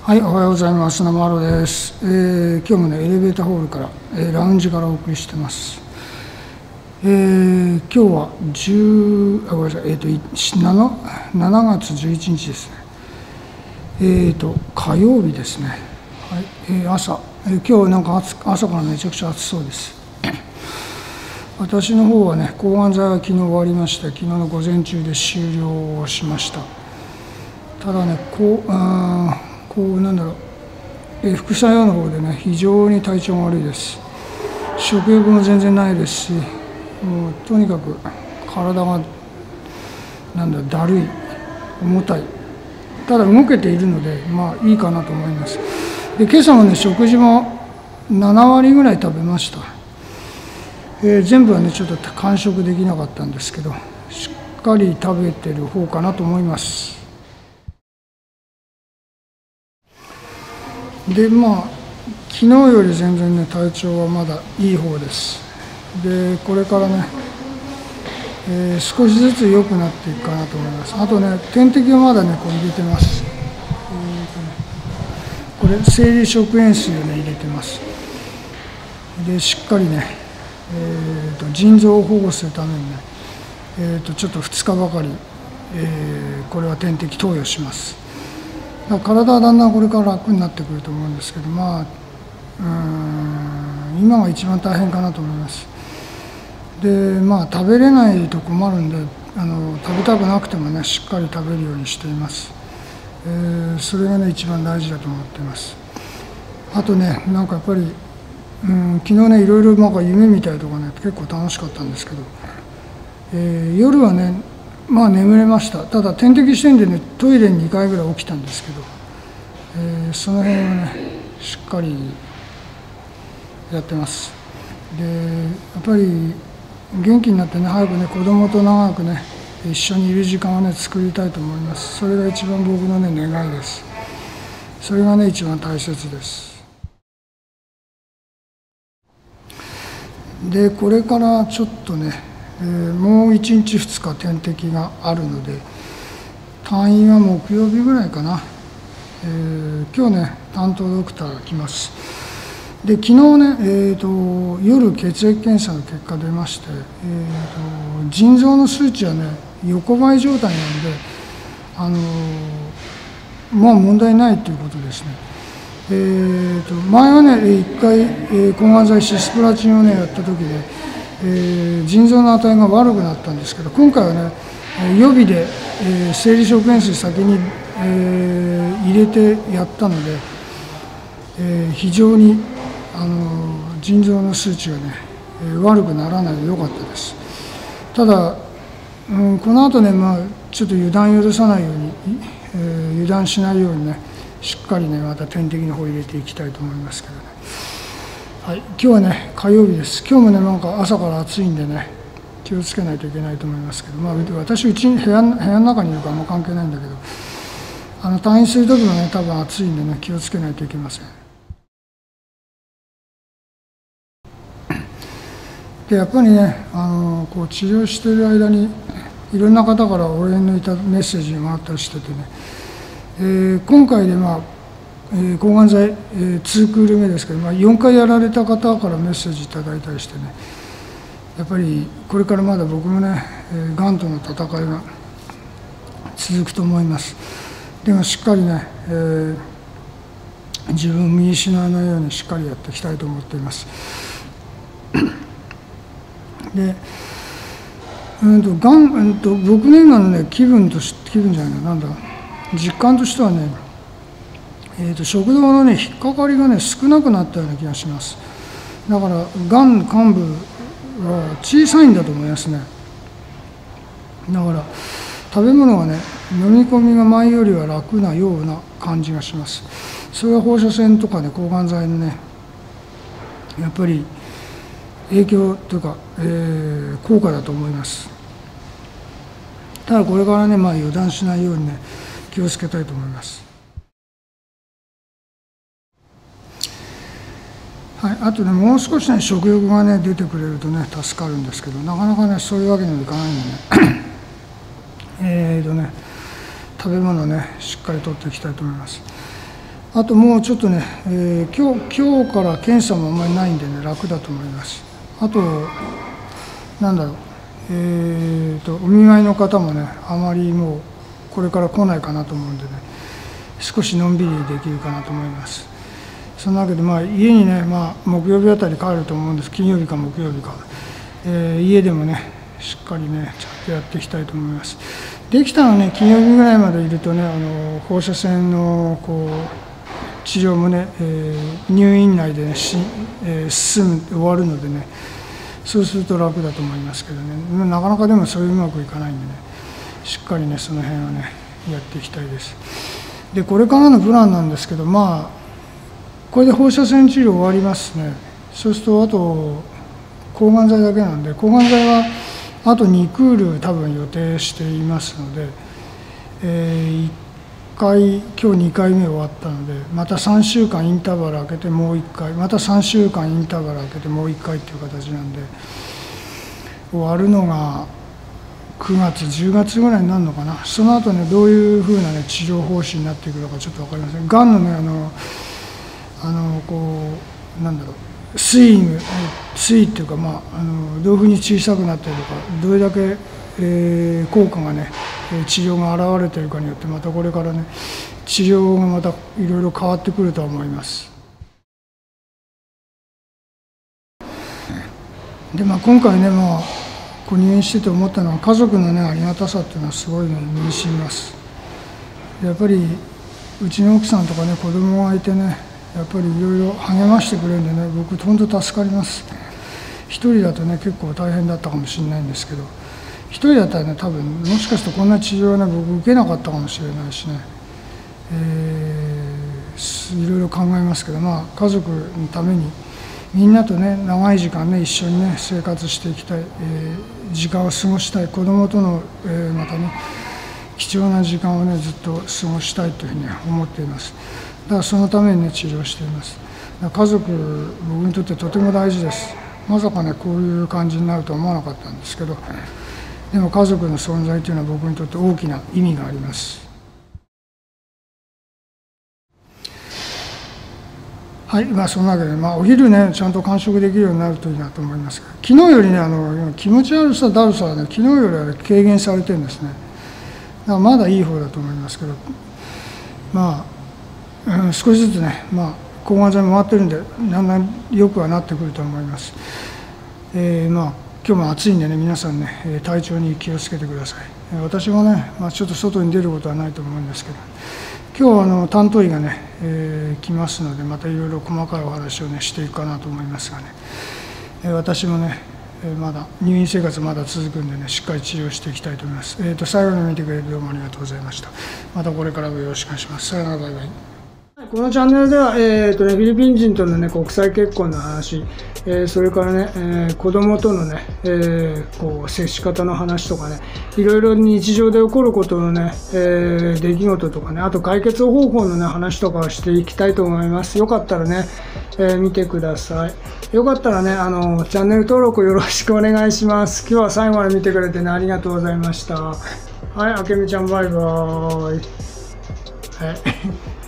はい、おはようございます。生原です。今日もね、エレベーターホールから、ラウンジからお送りしてます。今日はごめんなさい、7月11日ですね。火曜日ですね。はい、朝、今日なんか朝からめちゃくちゃ暑そうです。私の方はね、抗がん剤は昨日終わりまして、昨日の午前中で終了しました。ただね、副作用の方でね、非常に体調が悪いです。食欲も全然ないですし、もうとにかく体がだるい、重たい。ただ動けているので、まあいいかなと思います。で、今朝もね、食事も7割ぐらい食べました。全部はね、ちょっと完食できなかったんですけど、しっかり食べてる方かなと思います。で、昨日より全然ね、体調はまだいい方です。で、これからね、少しずつ良くなっていくかなと思います。あとね、点滴をまだね、こう入れてます。これ、生理食塩水をね、入れてます。で、しっかりね、腎臓を保護するためにね、ちょっと2日ばかり、これは点滴投与します。体はだんだんこれから楽になってくると思うんですけど、今が一番大変かなと思います。で、食べれないと困るんで、食べたくなくてもね、しっかり食べるようにしています。それがね、一番大事だと思っています。あとね、なんかやっぱり、昨日ね、いろいろ夢みたいとかね、結構楽しかったんですけど、夜はね、眠れました。ただ点滴してんでね、トイレに2回ぐらい起きたんですけど、その辺はね、しっかりやってます。で、やっぱり元気になってね、早くね、子供と長くね、一緒にいる時間をね、作りたいと思います。それが一番僕のね、願いです。それがね、一番大切です。で、これからちょっとね、もう1日2日点滴があるので、退院は木曜日ぐらいかな。今日ね、担当ドクターが来ます。で、昨日ね、夜血液検査の結果出まして、腎臓の数値はね、横ばい状態なんで、問題ないということですね。前はね、1回、抗がん剤シスプラチンをね、やった時で、腎臓の値が悪くなったんですけど、今回はね、予備で、生理食塩水先に、入れてやったので、非常に腎臓の数値がね、悪くならないで良かったです。ただ、この後ね、ちょっと油断許さないように、油断しないようにね、しっかりね、また点滴の方入れていきたいと思いますけどね。はい、今日はね、火曜日です。今日もね、なんか朝から暑いんでね、気をつけないといけないと思いますけど、私、部屋の中にいるから関係ないんだけど、退院する時もね、多分暑いんでね、気をつけないといけません。で、やっぱりね、こう治療している間に、いろんな方からお礼のメッセージがあったりしててね、今回で抗がん剤、2クール目ですけど、4回やられた方からメッセージいただいたりしてね、やっぱりこれからまだ僕もね、がんとの戦いが続くと思います。でもしっかりね、自分を見失わないようにしっかりやっていきたいと思っています。で、僕の今のね、気分じゃないな、実感としてはね、食道のね、引っかかりがね、少なくなったような気がします。だから、がん幹部は小さいんだと思いますね。だから、食べ物がね、飲み込みが前よりは楽なような感じがします。それは放射線とかね、抗がん剤のね、やっぱり影響というか、効果だと思います。ただ、これからね、油断しないようにね、気をつけたいと思います。はい、あとね、もう少しね、食欲がね、出てくれるとね、助かるんですけど、なかなかね、そういうわけにもいかないんでね、食べ物ね、しっかりとっていきたいと思います。 あともうちょっとね、今日から検査もあんまりないんでね、楽だと思います。あと、なんだろう、お見舞いの方もね、あまりもうこれから来ないかなと思うんでね、少しのんびりできるかなと思います。そんなわけで、家にね、木曜日あたり帰ると思うんです、金曜日か木曜日か、家でもね、しっかりね、ちゃんとやっていきたいと思います。できたらね、金曜日ぐらいまでいるとね、放射線の治療もね、入院内でね、終わるのでね、そうすると楽だと思いますけどね、なかなかでもそういううまくいかないんでね、しっかりね、その辺はね、やっていきたいです。で、これからのプランなんですけど、これで放射線治療終わりますね。そうすると、あと、抗がん剤だけなんで、抗がん剤はあと2クール多分予定していますので、1回、今日2回目終わったので、また3週間インターバル空けてもう1回、また3週間インターバル空けてもう1回っていう形なんで、終わるのが9月、10月ぐらいになるのかな。その後ね、どういうふうなね、治療方針になっていくのかちょっと分かりません。がんのね、なんだろう、推移っていうか、どういうふうに小さくなっているか、どれだけ、効果がね、治療が現れているかによって、またこれからね、治療がまたいろいろ変わってくるとは思います。で、今回ね、入院してて思ったのは、家族のね、ありがたさっていうのはすごいね、身にしみます。やっぱり、うちの奥さんとかね、子供がいてね、やっぱりいろいろ励ましてくれるんでね、僕、本当助かります。一人だとね、結構大変だったかもしれないんですけど、一人だったらね、多分もしかするとこんな治療はね、僕、受けなかったかもしれないしね、いろいろ考えますけど、家族のために、みんなとね、長い時間ね、一緒にね、生活していきたい、時間を過ごしたい、子供との、またね、貴重な時間をね、ずっと過ごしたいというふうに思っています。だからそのためにね、治療しています。家族、僕にとってとても大事です。まさかね、こういう感じになるとは思わなかったんですけど、でも家族の存在というのは僕にとって大きな意味があります。はい、そんなわけで、お昼ね、ちゃんと完食できるようになるといいなと思いますが、昨日よりね、気持ち悪さ、だるさはね、昨日よりは、ね、軽減されてるんですね。だからまだいい方だと思いますけど、少しずつね、抗がん剤も回ってるんで、だんだん良くはなってくると思います。今日も暑いんでね、皆さんね、体調に気をつけてください。私もね、ちょっと外に出ることはないと思うんですけど、今日担当医がね、来ますので、またいろいろ細かいお話をね、していくかなと思いますがね、私もね、まだ入院生活まだ続くんでね、しっかり治療していきたいと思います。最後に見てくれてどうもありがとうございました。またこれからもよろしくお願いします。さよなら、バイバイ。このチャンネルでは、フィリピン人との、ね、国際結婚の話、それからね、子供とのね、接し方の話とかね、いろいろ日常で起こることのね、出来事とかね、あと解決方法のね、話とかをしていきたいと思います。よかったらね、見てください。よかったらね、チャンネル登録よろしくお願いします。今日は最後まで見てくれてね、ありがとうございました。はい、あけみちゃんバイバーイ。はい